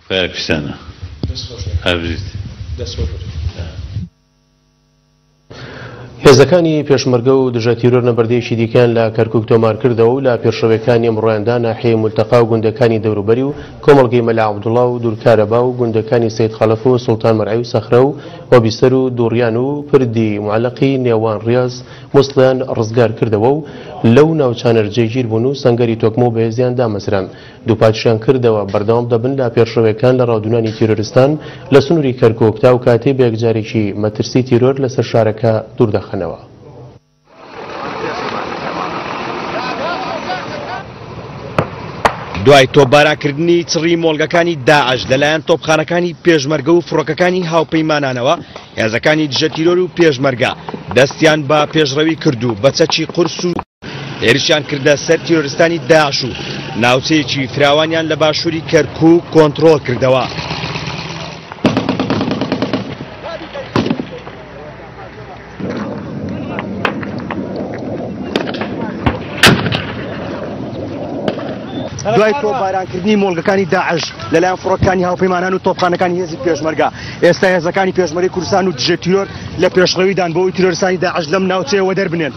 خێرکستانە هەبریت هێزەکانی پێشمەرگە و دژە تیرۆر نەبەردەیەکی دیکەیان لە کەرکووک تۆمار کردەوە و لە پێشڕەوەکانی ئەمڕۆیاندا ناحیەی مولتەقا و گوندەکانی دەوروبەری و کۆمەڵگەی مەلا عەبدوڵڵا و دوورکارەبا و گوندەکانی سەید خەلەف و سوڵتان مەرعی و سەخرە و وەبیسەر و دووڕیان و پردی معەلەقی نێوان ڕیاز موسڵیان ڕزگار کردەوە و لەو ناوچانە جێگیر بوون و سەنگەری تۆکمە و بەهێزیان دامەزران دووپاتشیان کردەوە بەردەوام دەبن لە پێشڕەوەکان لە ڕاودونانی تیرۆریستان لە سنووری کەرکووک تا و کاتێ بەیەکجارێکی مەترسی تیرۆر لەسەر شارەکە دووردەخەنەوە. دوای تۆپباراکردنی چڕی مۆڵگەکانی داعش لەلایەن تۆپخانەکانی پێشمەرگە و فڕۆکەکانی هاوپەیمانانەوە هێزەکانی دژە تیرۆر و پێشمەرگە دەستیان بە پێشڕەوی کردو بە چەکی قورس و هێرشیان کردە سەر تیرۆریستانی داعش و ناوچەیەکی فراوانیان لە باشووری کەرکووک کۆنتڕۆڵ کردەوە. دوای تۆپبارانکردنی مۆڵگەکانی داعش لەلایەن فڕۆکەکانی هاوپەیمانان و تۆپخانەکانی هێزی پێشمەرگە ئێستا هێزەکانی پێشمەرگەی کوردستان و دژە تیرۆر لە پێشڕەویدان بۆ ئەوەی تیرۆریستانی داعش لەم ناوچەیەوە دەربنێن.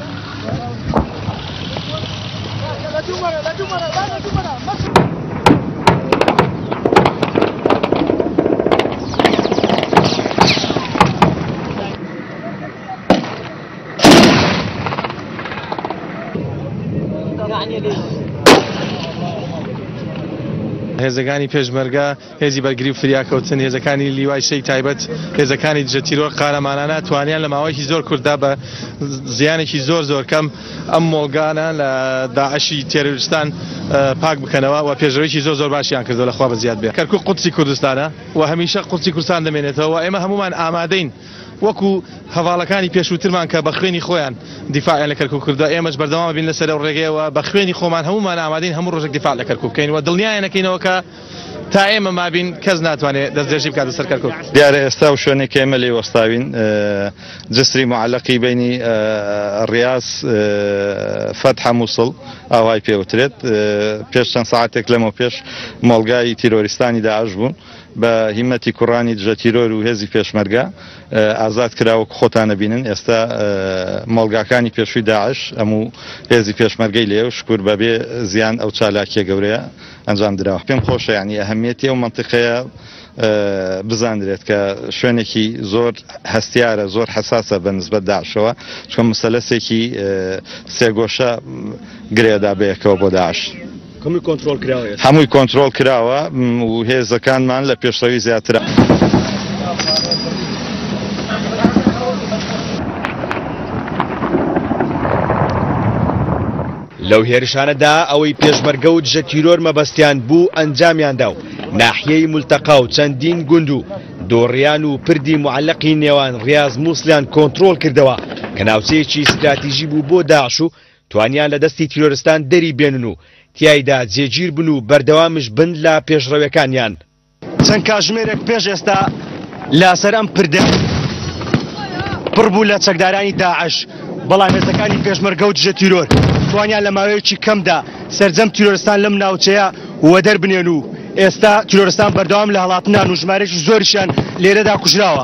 هێزەکانی پێشمەرگە هێزی بەرگری و فریاکەوتن هێزەکانی لیوای شەی تایبەت هێزەکانی دژە تیرۆر قارەمانانە توانیان لە ماوەیەکی زۆر کوورتدا بە زیانێکی زۆر کەم ئەم مۆڵگانە لە داعشی تێرۆریستان پاک بکەنەوە و پێشڕەوەیەکی زۆر باشیان کردەوە لەخوا بەزیاد بێ. کەرکووک قودسی کوردستانە و هەمیشە قودسی کوردستان دەمێنێتەوە و ئێمە هەمومان ئامادەین وەکو هەواڵەکانی پێشووترمان کە بە خوێنی خۆیان دیفاعیان لە کەرکووک کردووە ئێمەش بەردەوام بین لەسەر ئەو ڕێگەیەوە بە خوێنی خۆمان هەمومان ئامادەین هەموو ڕۆژێک دیفاع لە کەرکووک بکەین و دڵنیایەنەکەینەوە کە تا ئێمە مابین کەس ناتوانێت دەستدرێژی بکاتە سەر کەرکووک. دیارە ئێستا و شوێنێک ئێمە لێ وەستاوین جسری معەلەقی بینی ڕیاز فەتحە مووسڵ ئاوای پێوترێت پێش چەند ساعتێک لەمە پێش مۆڵگای تیرۆریستانی داعش بوون بە هیمەتی کوڕانی دژە تیرۆر و هێزی پێشمەرگە ئازاد کراوە خۆتانە بینن ئێستا مۆڵگاکانی پێشووی داعش هەموو هێزی پێشمەرگەی لێ و شکور بەبێ زیان ئەو چالاکیە گەورەیە ئەنجام درراوە. پێم خۆشە ینی ئەهەمیەتی ئەو منتیقەیە بزانرێت کە شوێنێکی زۆر هەستیارە زۆر حساسە بە نسبەت داعشەوە چکە مەسەلەسێکی سێگۆشە گرێدا بەیەکەوە بۆ داعش. هەمووی کۆنتڕۆڵ کراوە و هێزەکانمان لە پێشڕەوی زیاترە. لەو هێرشانەدا ئەوەی پێشمەرگە و دژە تیرۆر مەبەستیان بوو ئەنجامیاندا و ناحیەی مولتەقا و چەندین گوند و دۆڕیان و پردی معەلەقی نێوان ڕیاز مووسڵیان کۆنتڕۆڵ کردەوە کە ناوچەیەکی استراتیژی بوو بۆ داعش و توانیان لە دەستی تیرۆریستان دەری بێنن و تیایدا جێگیر بن و بەردەوامش بن لە پێشڕەوەکانیان. چەند کاتژمێرێک پێش ئێستا لاسەر ئەم پردە پڕ بوو لە چەکدارانی داعش بەڵام هێزەکانی پێشمەرگە و دژە تیرۆر توانیان لە ماوەیەکی کەمدا سەرجەم تیرۆریستان لەم ناوچەیە وە دەربنێن و ئێستا تیرۆریستان بەردەوام لە هەڵاتنان و ژمارەی زۆریشیان لێرەدا کوژراوە.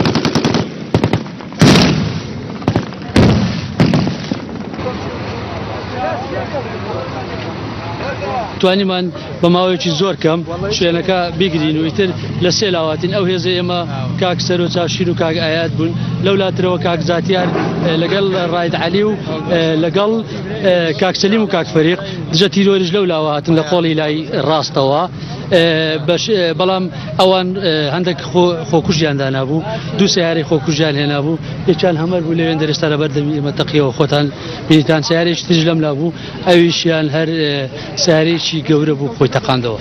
توانیمان بە ماوەیەکی زۆر کەم شوێنەکە بیگرین و ئیتر لە سێ لاواتین ئەو هێزە ئێمە کاک سەرۆ چاوشین و کاک ئایات بوون لەو لاترەوە کاک زاتیار لەگەڵ ڕاید عەلی و لەگەڵ کاک سەلیم و کاک فەریق دژە تیرۆریش لەو لاوە هاتن لە قۆڵی لای ڕاستەوە بەڵام ئەوان هەندێک خۆکوژیاندا نابوو دوو سیارەی خۆکوژیان هێنابوو یەکیان هەمەر بوو لەوێن دەرێستا لە بەردەمی ئێمە تەقیەوە خۆتان بینیتان سیارێکی ترش لەم لابوو ئەویشیان هەر سیارێکی گەورە بوو خۆی تەقاندەوە.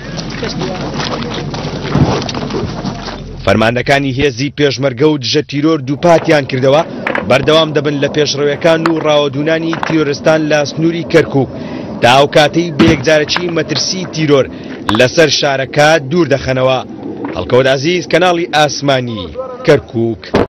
فەرمانەکانی هێزی پێشمەرگە و دژە تیرۆر دووپاتیان کردەوە بەردەوام دەبن لە پێشڕەوەکان و ڕاوەدونانی تیرۆریستان لە سنووری کەرکووک تا ئەو کاتەی بەیەکجارێکی مەترسی تیرۆر لەسەر شارەکە دوور دەخەنەوە. هەڵکەوت عەزیز کەناڵی ئاسمانی کەرکووک.